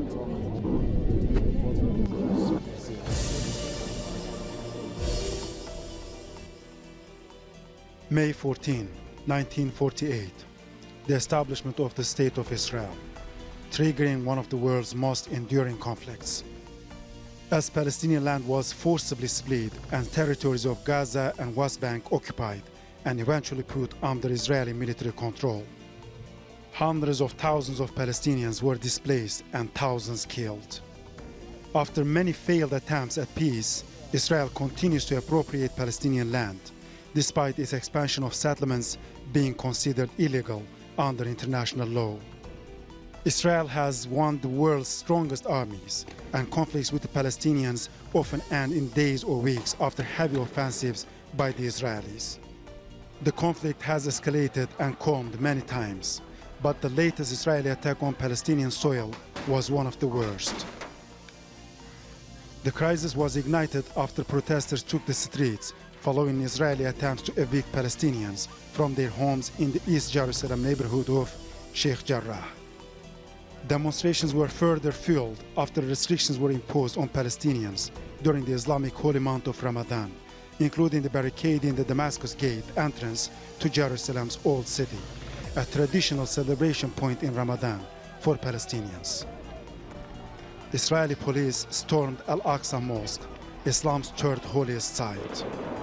May 14, 1948, the establishment of the State of Israel, triggering one of the world's most enduring conflicts. As Palestinian land was forcibly split and territories of Gaza and West Bank occupied and eventually put under Israeli military control, hundreds of thousands of Palestinians were displaced and thousands killed. After many failed attempts at peace, Israel continues to appropriate Palestinian land, despite its expansion of settlements being considered illegal under international law. Israel has one of the world's strongest armies, and conflicts with the Palestinians often end in days or weeks after heavy offensives by the Israelis. The conflict has escalated and calmed many times, but the latest Israeli attack on Palestinian soil was one of the worst. The crisis was ignited after protesters took the streets following Israeli attempts to evict Palestinians from their homes in the East Jerusalem neighborhood of Sheikh Jarrah. Demonstrations were further fueled after restrictions were imposed on Palestinians during the Islamic holy month of Ramadan, including the barricade in the Damascus Gate entrance to Jerusalem's Old City, a traditional celebration point in Ramadan for Palestinians. Israeli police stormed Al-Aqsa Mosque, Islam's third holiest site.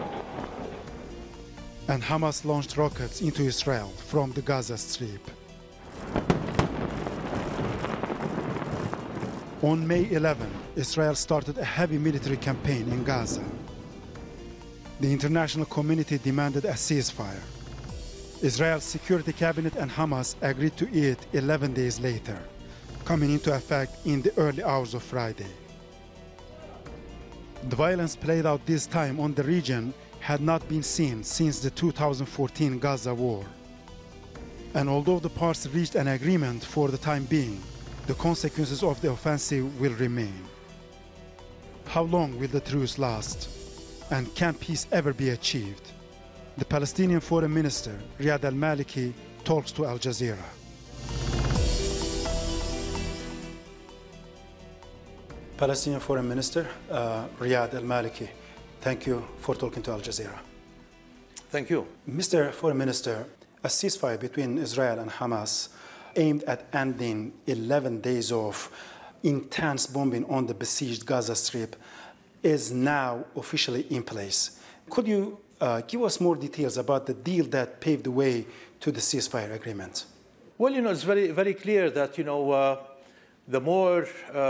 And Hamas launched rockets into Israel from the Gaza Strip. On May 11, Israel started a heavy military campaign in Gaza. The international community demanded a ceasefire. Israel's Security Cabinet and Hamas agreed to it 11 days later, coming into effect in the early hours of Friday. The violence played out this time on the region had not been seen since the 2014 Gaza War. And although the parties reached an agreement for the time being, the consequences of the offensive will remain. How long will the truce last? And can peace ever be achieved? The Palestinian Foreign Minister, Riyad al-Maliki, talks to Al Jazeera. Palestinian Foreign Minister, Riyad al-Maliki, thank you for talking to Al Jazeera. Thank you. Mr. Foreign Minister, a ceasefire between Israel and Hamas aimed at ending 11 days of intense bombing on the besieged Gaza Strip is now officially in place. Could you give us more details about the deal that paved the way to the ceasefire agreement? Well, it's very, very clear that, the more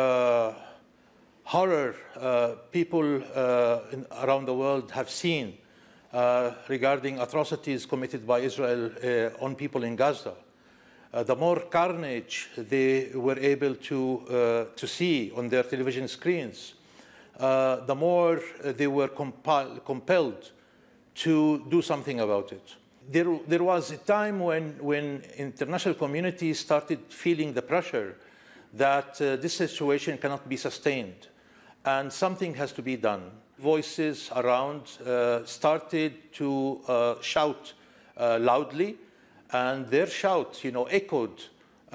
horror people around the world have seen regarding atrocities committed by Israel on people in Gaza, the more carnage they were able to see on their television screens, the more they were compelled to do something about it. There was a time when international community started feeling the pressure that this situation cannot be sustained and something has to be done. Voices around started to shout loudly, and their shout, echoed,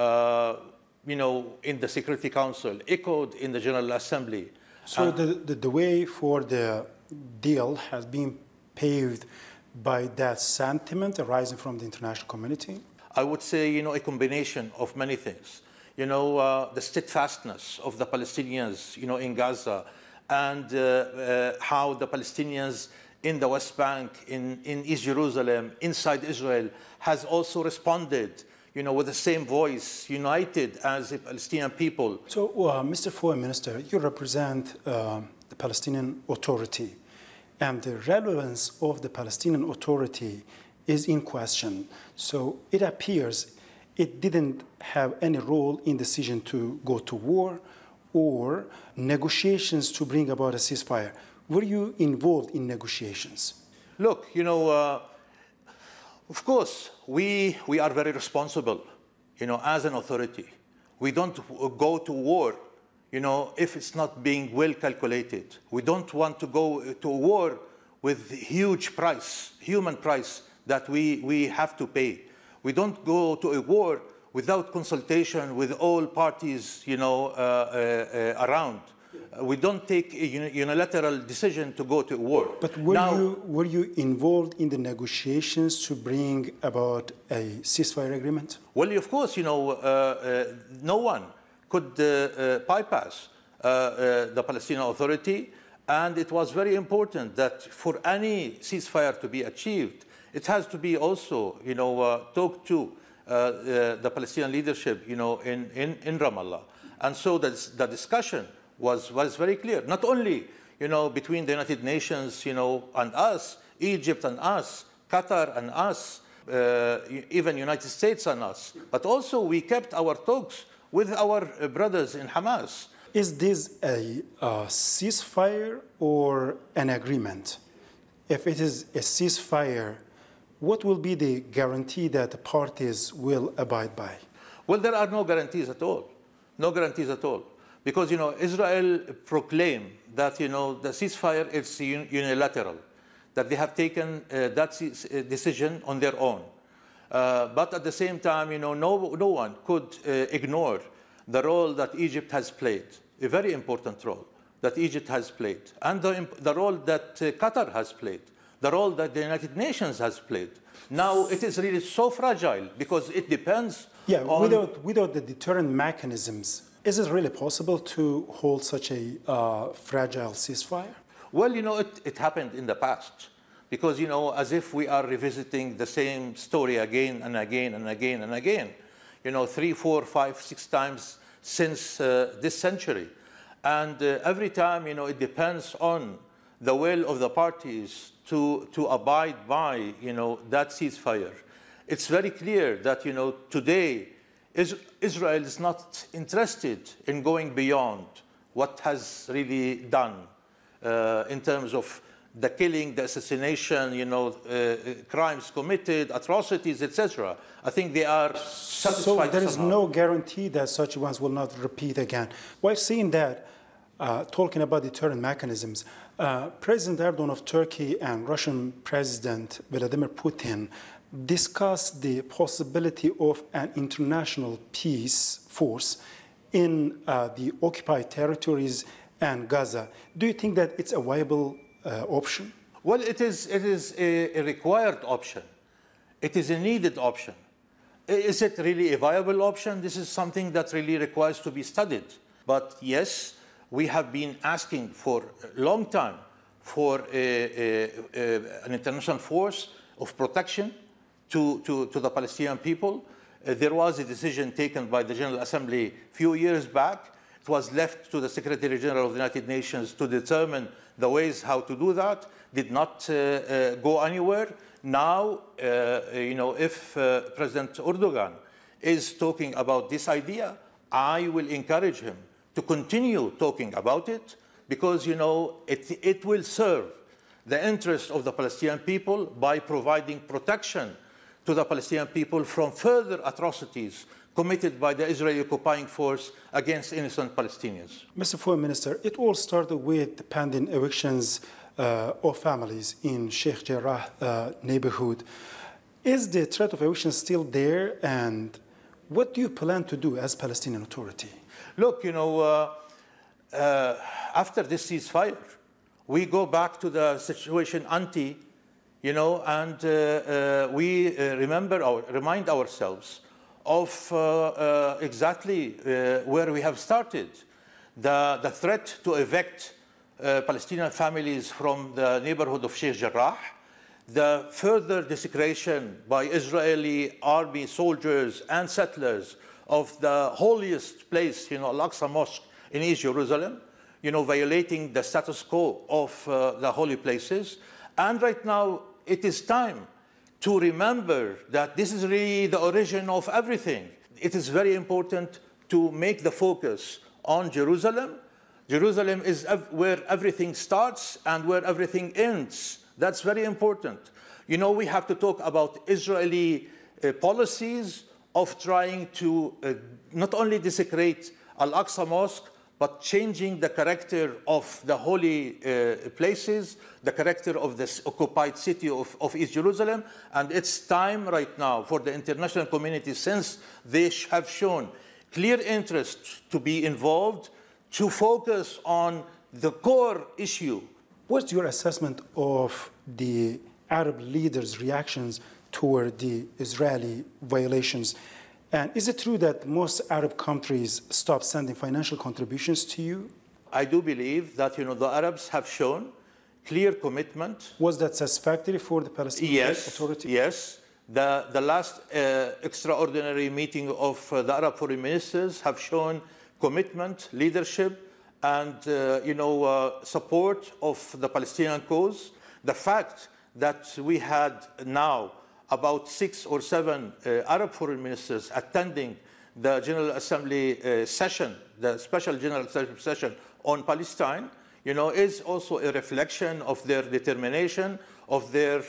in the Security Council, echoed in the General Assembly. So the way for the deal has been paved by that sentiment arising from the international community? I would say, a combination of many things. The steadfastness of the Palestinians, in Gaza, and how the Palestinians in the West Bank, in East Jerusalem, inside Israel, has also responded, with the same voice, united as a Palestinian people. So, Mr. Foreign Minister, you represent the Palestinian Authority, and the relevance of the Palestinian Authority is in question. So it appears it didn't have any role in decision to go to war or negotiations to bring about a ceasefire. Were you involved in negotiations? Look, of course, we are very responsible, as an authority. We don't go to war, if it's not being well calculated. We don't want to go to war with huge price, human price, that we have to pay. We don't go to a war without consultation with all parties, around. We don't take a unilateral decision to go to war. But were you involved in the negotiations to bring about a ceasefire agreement? Well, of course, no one could bypass the Palestinian Authority, and it was very important that for any ceasefire to be achieved, it has to be also, talked to the Palestinian leadership, in Ramallah. And so the discussion was very clear, not only, between the United Nations, and us, Egypt and us, Qatar and us, even United States and us, but also we kept our talks with our brothers in Hamas. Is this a ceasefire or an agreement? If it is a ceasefire, what will be the guarantee that the parties will abide by? Well, there are no guarantees at all. No guarantees at all. Because, Israel proclaimed that, the ceasefire is unilateral, that they have taken that decision on their own. But at the same time, no one could ignore the role that Egypt has played, a very important role that Egypt has played, and the role that Qatar has played, the role that the United Nations has played. Now, it is really so fragile because it depends on... Without the deterrent mechanisms, is it really possible to hold such a fragile ceasefire? Well, it happened in the past. Because, as if we are revisiting the same story again and again and again and again. 3, 4, 5, 6 times since this century. And every time, it depends on the will of the parties to abide by, that ceasefire. It's very clear that, today, Israel is not interested in going beyond what has really done in terms of the killing, the assassination, crimes committed, atrocities, etc. I think they are satisfied. So there is no guarantee that such ones will not repeat again. While seeing that, talking about deterrent mechanisms, President Erdogan of Turkey and Russian President Vladimir Putin discussed the possibility of an international peace force in the occupied territories and Gaza. Do you think that it's a viable option? Well, it is a required option. It is a needed option. Is it really a viable option? This is something that really requires to be studied. But yes, we have been asking for a long time for an international force of protection to the Palestinian people. There was a decision taken by the General Assembly a few years back. It was left to the Secretary General of the United Nations to determine the ways how to do that. Did not go anywhere. Now, if President Erdogan is talking about this idea, I will encourage him to continue talking about it because, it will serve the interest of the Palestinian people by providing protection to the Palestinian people from further atrocities committed by the Israeli occupying force against innocent Palestinians. Mr. Foreign Minister, it all started with the pending evictions of families in Sheikh Jarrah neighborhood. Is the threat of eviction still there, and what do you plan to do as Palestinian Authority? Look, after this ceasefire, we go back to the situation ante, and we remind ourselves of exactly where we have started. The threat to evict Palestinian families from the neighborhood of Sheikh Jarrah, the further desecration by Israeli army soldiers and settlers of the holiest place, Al-Aqsa Mosque in East Jerusalem, violating the status quo of the holy places. And right now, it is time to remember that this is really the origin of everything. It is very important to make the focus on Jerusalem. Jerusalem is where everything starts and where everything ends. That's very important. We have to talk about Israeli policies of trying to not only desecrate Al-Aqsa Mosque, but changing the character of the holy places, the character of this occupied city of East Jerusalem. And it's time right now for the international community, since they have shown clear interest to be involved, to focus on the core issue. What's your assessment of the Arab leaders' reactions toward the Israeli violations? And is it true that most Arab countries stopped sending financial contributions to you? I do believe that, the Arabs have shown clear commitment. Was that satisfactory for the Palestinian Authority? Yes. The last extraordinary meeting of the Arab foreign ministers have shown commitment, leadership, and support of the Palestinian cause. The fact that we had now about 6 or 7 Arab foreign ministers attending the General Assembly session, the special General Assembly session on Palestine, is also a reflection of their determination, of their,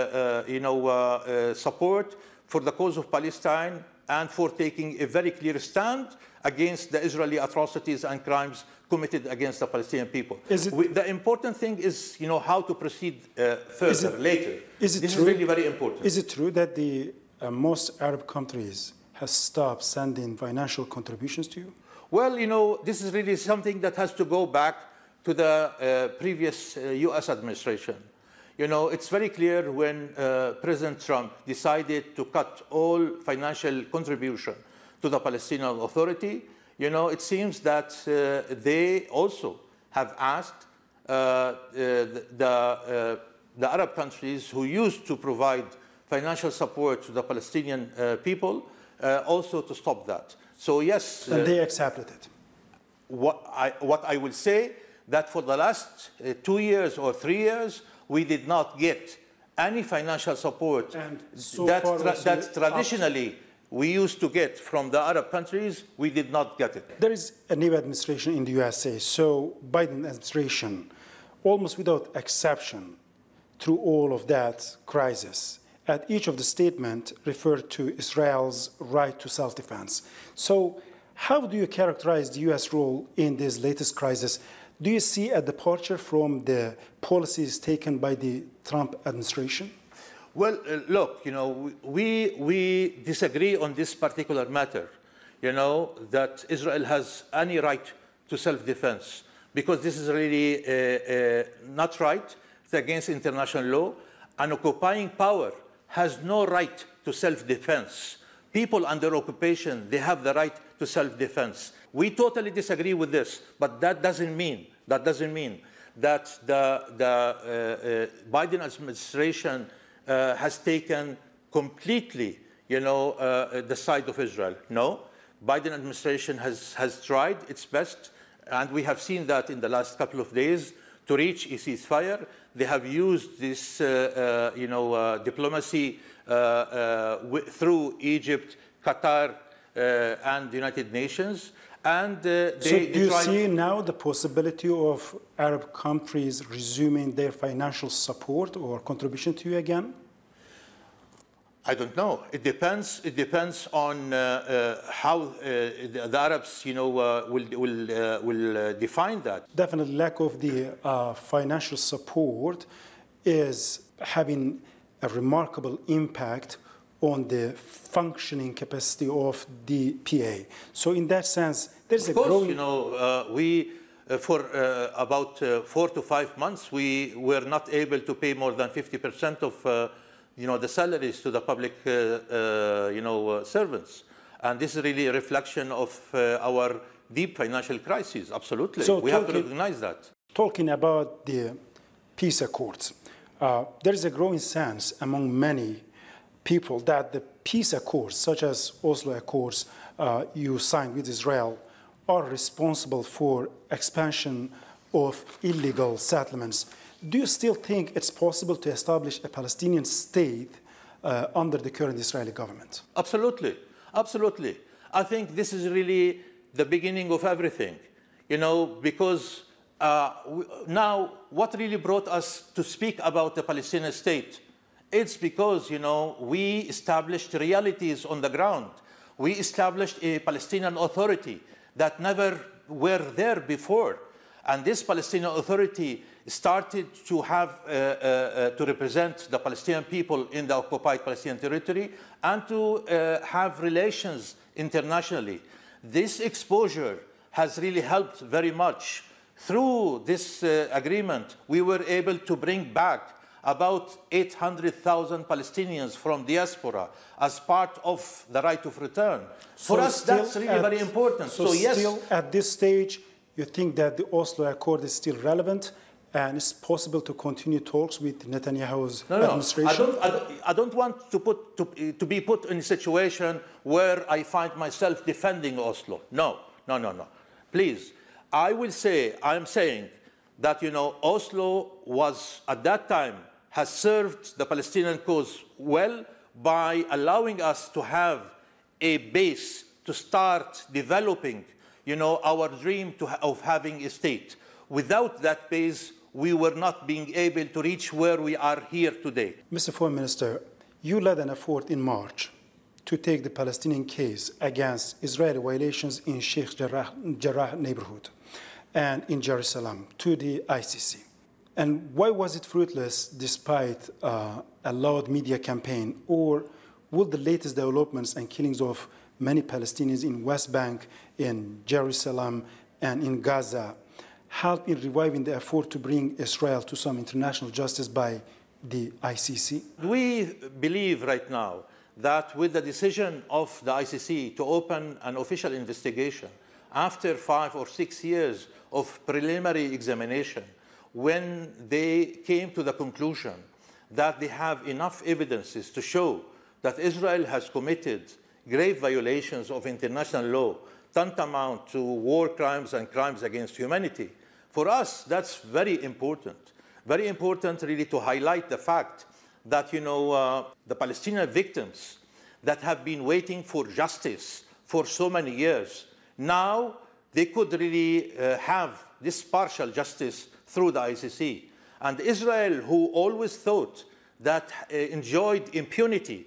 support for the cause of Palestine, and for taking a very clear stand against the Israeli atrocities and crimes committed against the Palestinian people. The important thing is, how to proceed further later. This is really very important. Is it true that the most Arab countries have stopped sending financial contributions to you? Well, this is really something that has to go back to the previous U.S. administration. It's very clear when President Trump decided to cut all financial contribution to the Palestinian Authority, it seems that they also have asked the Arab countries who used to provide financial support to the Palestinian people also to stop that. So yes. And they accepted it. What I will say, that for the last 2 years or 3 years, we did not get any financial support that traditionally we used to get from the Arab countries. We did not get it. There is a new administration in the USA. So Biden administration, almost without exception, through all of that crisis, at each of the statements referred to Israel's right to self-defense. So how do you characterize the U.S. role in this latest crisis? Do you see a departure from the policies taken by the Trump administration? Well, look, we disagree on this particular matter, that Israel has any right to self-defense, because this is really not right. It's against international law. An occupying power has no right to self-defense. People under occupation, they have the right to self-defense. We totally disagree with this, but that doesn't mean that the Biden administration has taken completely, the side of Israel. No, Biden administration has tried its best, and we have seen that in the last couple of days, to reach a ceasefire. They have used this, diplomacy through Egypt, Qatar, and the United Nations. And so do you see now the possibility of Arab countries resuming their financial support or contribution to you again? I don't know. It depends. It depends on how the Arabs, will define that. Definitely, lack of the financial support is having a remarkable impact on the functioning capacity of the PA. So in that sense, there's a growing... we, for about 4 to 5 months, we were not able to pay more than 50% of, the salaries to the public, servants. And this is really a reflection of our deep financial crisis, absolutely. So we have to recognize that. Talking about the peace accords, there is a growing sense among many people that the peace accords, such as Oslo Accords you signed with Israel, are responsible for expansion of illegal settlements. Do you still think it's possible to establish a Palestinian state under the current Israeli government? Absolutely. Absolutely. I think this is really the beginning of everything, because now what really brought us to speak about the Palestinian state, it's because, we established realities on the ground. We established a Palestinian Authority that never were there before. And this Palestinian Authority started to have to represent the Palestinian people in the occupied Palestinian territory and to have relations internationally. This exposure has really helped very much. Through this agreement, we were able to bring back about 800,000 Palestinians from diaspora as part of the right of return. For us, that's really very important. So yes, still at this stage, you think that the Oslo Accord is still relevant and it's possible to continue talks with Netanyahu's administration? I don't want to be put in a situation where I find myself defending Oslo. No. Please, I'm saying that, Oslo was, at that time, has served the Palestinian cause well by allowing us to have a base to start developing, our dream of having a state. Without that base, we were not being able to reach where we are here today. Mr. Foreign Minister, you led an effort in March to take the Palestinian case against Israeli violations in Sheikh Jarrah neighborhood and in Jerusalem to the ICC. And why was it fruitless despite a loud media campaign? Or will the latest developments and killings of many Palestinians in West Bank, in Jerusalem, and in Gaza help in reviving the effort to bring Israel to some international justice by the ICC? We believe right now that with the decision of the ICC to open an official investigation after 5 or 6 years of preliminary examination, when they came to the conclusion that they have enough evidences to show that Israel has committed grave violations of international law, tantamount to war crimes and crimes against humanity, for us, that's very important. Very important, really, to highlight the fact that, the Palestinian victims that have been waiting for justice for so many years, now they could really have this partial justice through the ICC. And Israel, who always thought that enjoyed impunity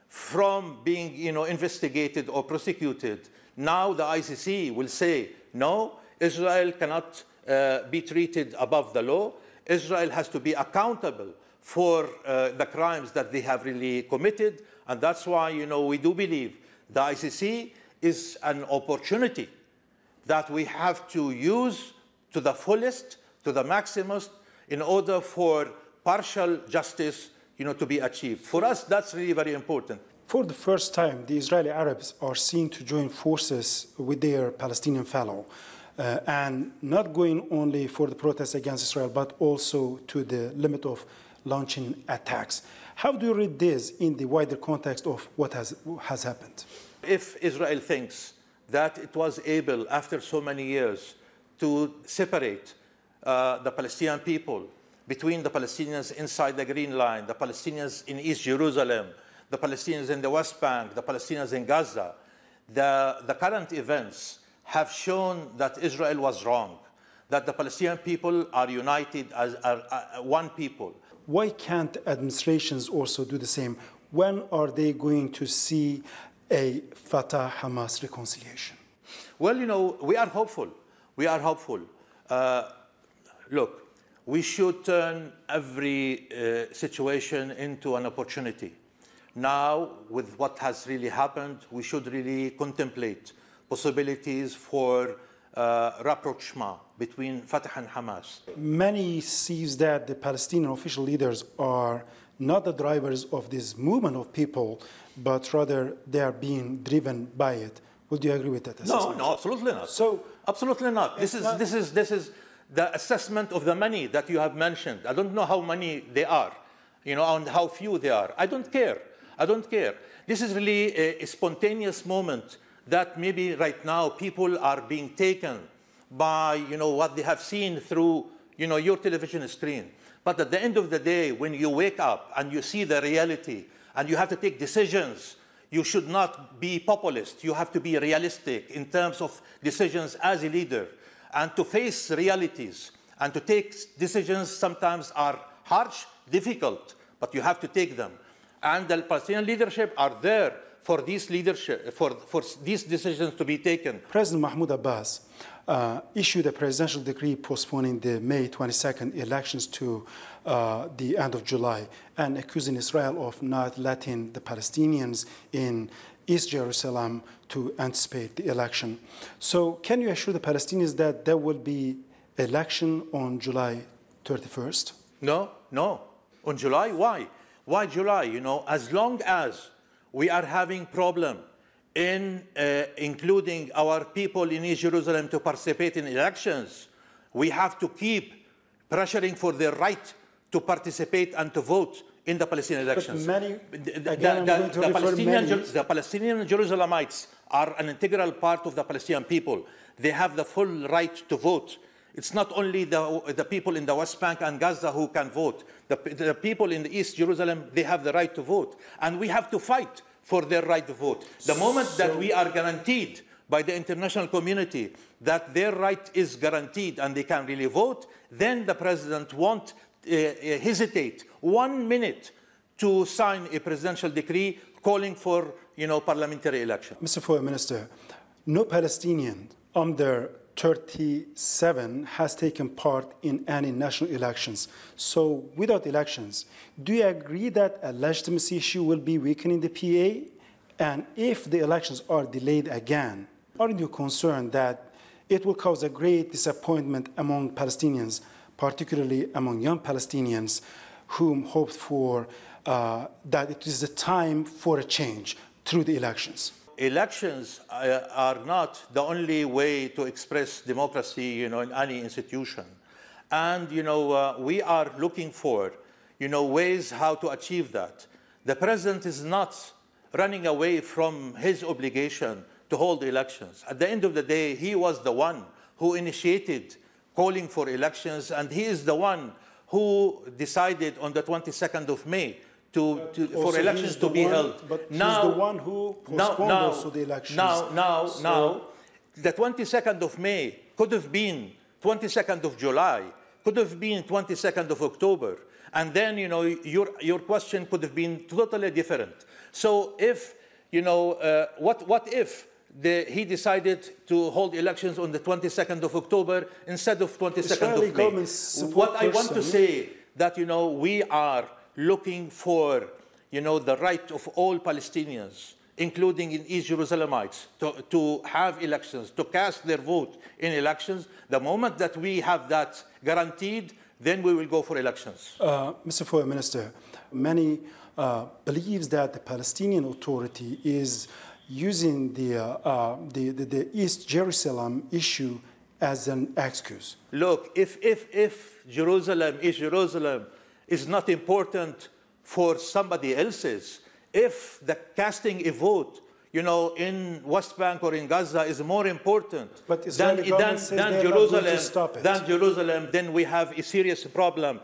from being, investigated or prosecuted, now the ICC will say, no, Israel cannot be treated above the law. Israel has to be accountable for the crimes that they have really committed. And that's why, we do believe the ICC is an opportunity that we have to use to the fullest, to the maximum, in order for partial justice, to be achieved. For us, that's really very important. For the first time, the Israeli Arabs are seen to join forces with their Palestinian fellow, and not going only for the protests against Israel, but also to the limit of launching attacks. How do you read this in the wider context of what has happened? If Israel thinks that it was able, after so many years, to separate the Palestinian people between the Palestinians inside the Green Line, the Palestinians in East Jerusalem, the Palestinians in the West Bank, the Palestinians in Gaza, the current events have shown that Israel was wrong, that the Palestinian people are united as one people. Why can't administrations also do the same? When are they going to see a Fatah-Hamas reconciliation? Well, we are hopeful. We are hopeful. Look, we should turn every situation into an opportunity. Now, with what has really happened, we should really contemplate possibilities for rapprochement between Fatah and Hamas. Many sees that the Palestinian official leaders are not the drivers of this movement of people, but rather they are being driven by it. Would you agree with that assessment? No, absolutely not. So, absolutely not. This is the assessment of the money that you have mentioned. I don't know how many they are, and how few they are. I don't care. This is really a spontaneous moment that maybe right now people are being taken by, what they have seen through, your television screen. But at the end of the day, when you wake up and you see the reality and you have to take decisions, you should not be populist. You have to be realistic in terms of decisions as a leader, and to face realities and to take decisions sometimes are harsh, difficult, but you have to take them. And the Palestinian leadership are there for these leadership, for these decisions to be taken. President Mahmoud Abbas issued a presidential decree postponing the May 22nd elections to the end of July and accusing Israel of not letting the Palestinians in East Jerusalem to anticipate the election. So can you assure the Palestinians that there will be election on July 31st? No. On July? Why? Why July? You know, as long as we are having problem in including our people in East Jerusalem to participate in elections, we have to keep pressuring for their right to participate and to vote in the Palestinian elections. But the Palestinian Jerusalemites are an integral part of the Palestinian people. They have the full right to vote. It's not only the people in the West Bank and Gaza who can vote. The people in the East Jerusalem, they have the right to vote. And we have to fight for their right to vote. The moment that we are guaranteed by the international community that their right is guaranteed and they can really vote, then the president won't hesitate 1 minute to sign a presidential decree calling for, parliamentary election. Mr. Foreign Minister, no Palestinian under 37 has taken part in any national elections. So without elections, do you agree that a legitimacy issue will be weakening the PA? And if the elections are delayed again, aren't you concerned that it will cause a great disappointment among Palestinians, particularly among young Palestinians whom hoped for that it is the time for a change through the elections? Elections are not the only way to express democracy, in any institution. And, we are looking for, ways how to achieve that. The president is not running away from his obligation to hold elections. At the end of the day, he was the one who initiated calling for elections, and he is the one who decided on the 22nd of May for elections to be held. But now, he's the one who postponed also the elections. Now, the 22nd of May could have been 22nd of July, could have been 22nd of October. And then, your question could have been totally different. So if, what if he decided to hold elections on the 22nd of October instead of 22nd of May? What I want to say that, we are looking for, the right of all Palestinians, including in East Jerusalemites, to have elections, to cast their vote in elections. The moment that we have that guaranteed, then we will go for elections. Mr. Foreign Minister, many believes that the Palestinian Authority is using the East Jerusalem issue as an excuse. Look, if East Jerusalem is not important for somebody else's, if the casting a vote, in West Bank or in Gaza is more important than Jerusalem, then we have a serious problem.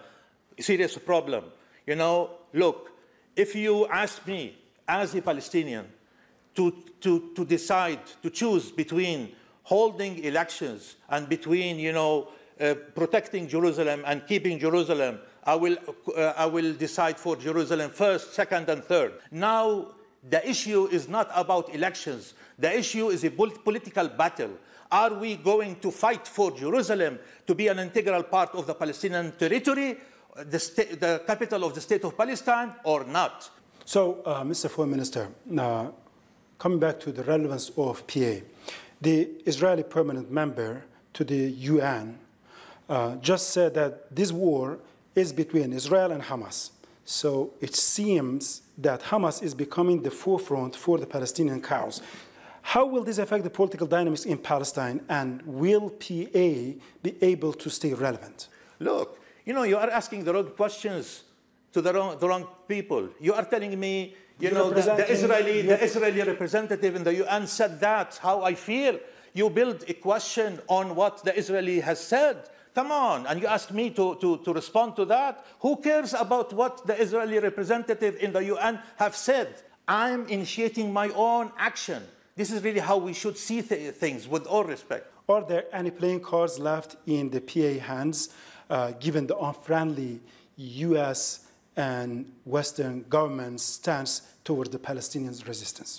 Look, if you ask me as a Palestinian to decide, to choose between holding elections and between, protecting Jerusalem and keeping Jerusalem, I will decide for Jerusalem first, second, and third. Now, the issue is not about elections. The issue is a political battle. Are we going to fight for Jerusalem to be an integral part of the Palestinian territory, the capital of the state of Palestine, or not? So, Mr. Foreign Minister, coming back to the relevance of PA, the Israeli permanent member to the UN just said that this war is between Israel and Hamas. So it seems that Hamas is becoming the forefront for the Palestinian cause. How will this affect the political dynamics in Palestine, and will PA be able to stay relevant? Look, you are asking the wrong questions to the wrong people. You are telling me, the Israeli representative in the UN said that, how I feel. You build a question on what the Israeli has said. Come on, and you ask me to respond to that? Who cares about what the Israeli representative in the UN have said? I'm initiating my own action. This is really how we should see things, with all respect. Are there any playing cards left in the PA hands, given the unfriendly US and Western government's stance towards the Palestinian resistance?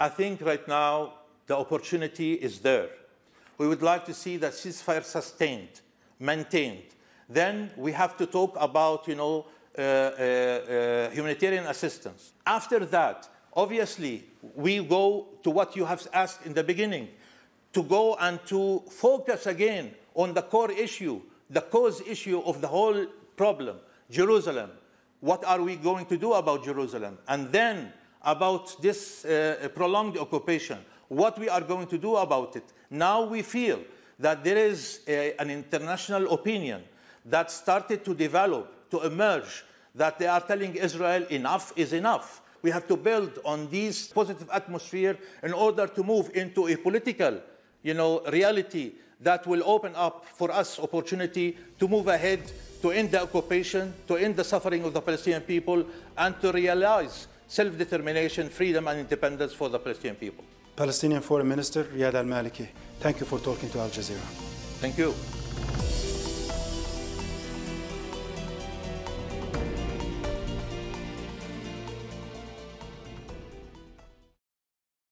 I think right now the opportunity is there. We would like to see that ceasefire sustained, maintained. Then we have to talk about, humanitarian assistance. After that, obviously, we go to what you have asked in the beginning, to go and to focus again on the core issue, the cause issue of the whole problem, Jerusalem. What are we going to do about Jerusalem? And then about this prolonged occupation, what we are going to do about it. Now we feel that there is an international opinion that started to develop, to emerge, that they are telling Israel enough is enough. We have to build on this positive atmosphere in order to move into a political, reality that will open up for us opportunity to move ahead, to end the occupation, to end the suffering of the Palestinian people, and to realize self-determination, freedom, and independence for the Palestinian people. Palestinian Foreign Minister Riyad al-Maliki, thank you for talking to Al Jazeera. Thank you.